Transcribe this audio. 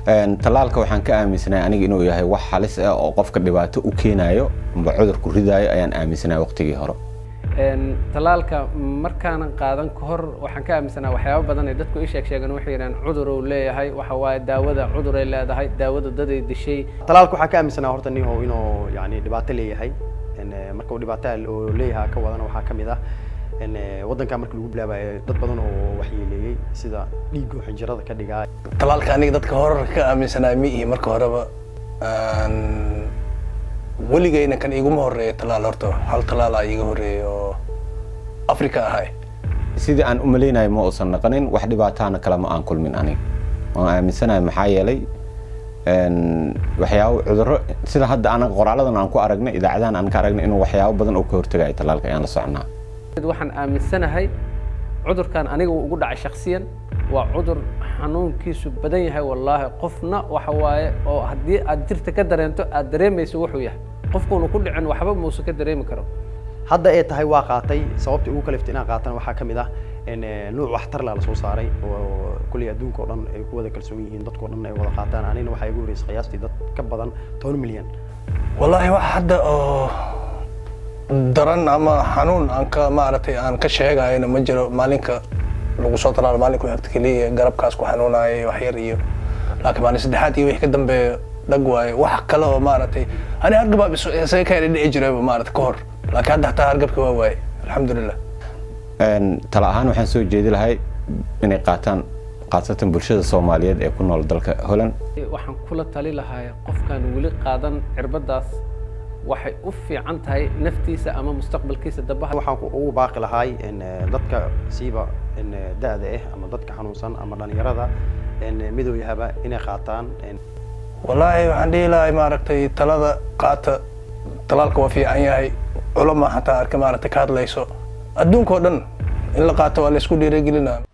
talaalka waxaan ka aaminsanahay aniga inuu yahay wax halis ah oo qofka dhibaato u keenayo amba cudur ku ridaayo ayaan aaminsanahay waqtigii hore talaalka markaan qaadan ka hor waxaan ka aaminsanahay waxyaabo badan ay dadku sheegan waxay yiraahdaan cudur uu leeyahay waxa waaye daawada cudur ay leedahay daawada dad ay dishay talaalku waxa ka aaminsanahay horta inuu yani dhibaato leeyahay marka uu dhibaato leeyahay ka wadana waxa kamid ah wadanka markii lagu bilaabay dad badan oo waxyeeleeyay sida dhiig oo xinjirada ka dhigaa talaalka aniga dadka hore ka aaminsanaay miyi marka horeba weligayna kan iguma horeeyo talaal horta hal talaal ay iga horeeyo Afrika ahay sidii aan u maleynay ma uusan naqanin wax dhibaatana kala ma aan kulmin aniga waan aaminsanahay maxaa yeelay waxyaabo cudurro sida hadda aan qoraaladan aan ku aragnay idaacadahan aan ka aragnay inuu waxyaabo badan oo ka hortagay talaalka ayaan la soconaa waxaan aaminsanahay cudurkan aniga ugu dhacay shakhsiyan waa cudur xanuunkiisu badan yahay wallahi qofna waxa waaye oo hadii aad jirta ka dareento aad dareemayso wuxuu yahay qofkuna ku dhicin waxba muusa ka dareemi karo hadda ay tahay waa qaatay sababta ugu kaliftay inaan qaatan waxa kamid ah in nooc waxtar la soo saaray oo kulli adduunka oo dhan ay ku wada kalsoon yihiin dadka oo dhan ay wada qaataan anina waxa igu horeysay qiyaastii dad ka badan 10 milyan wallahi wax hadda oo daran ama xanuun aan ka maartay aan ka sheegayna ma jiro maalinka lagu soo talaal maalinku xigta kaliya garabkaas ku xanuunayay wax yar iyo laakiin maalin saddexaad iyo wixii ka dambeeyo dhag waay wax kale oo maartay ani argaba isay ka dhigi jiray maartay ka hor laakiin hadda taa argabka waa waay alxamdulillah tala ahaan waxaan soo jeedi lahay inay qaatan bulshada Soomaaliyeed ee ku nool dalka Holland waxaan kula tali lahaa qofkan wali qaadan cirbadaas waxay u fiican tahay naftiisa ama mustaqbalkiisa dabaha waxaan ugu baaqi lahay in dadka siiba in daada ama dadka xanuunsan ama dhalinyarada in midow yahaba inay qaataan wallahi waxaan dhiilahay maaragtay talada qaata talaalka waa fiican yahay culama hataa arka maaragtay ka hadlayso adduunka oo dhan in la qaato waa la isku dhiirigelinaa